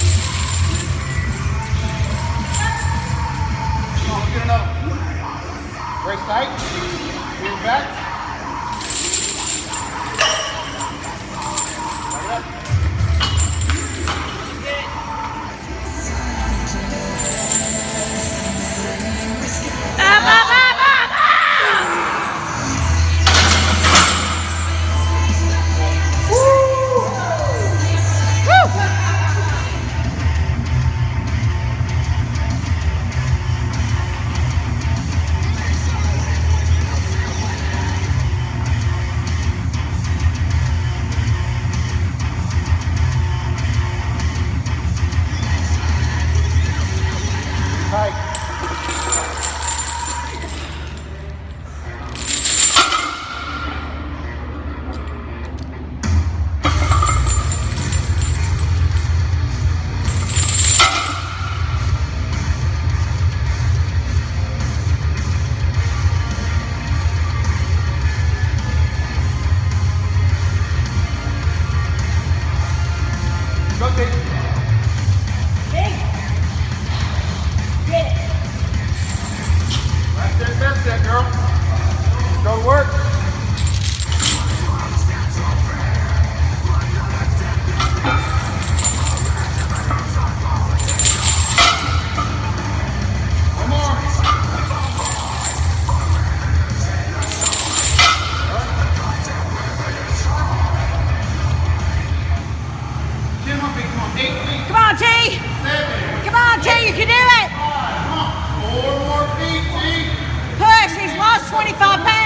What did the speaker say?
Come on, let's get another one. Brace tight. Here's back. Tight. Rotate. That's that, girl. Let's go to work. One more. Ten more feet. Come on. 8 feet. Come on, T. 7. Come on, T. You can do it. 5. Come on. 4 more feet, T. Push. He's lost 25 pounds.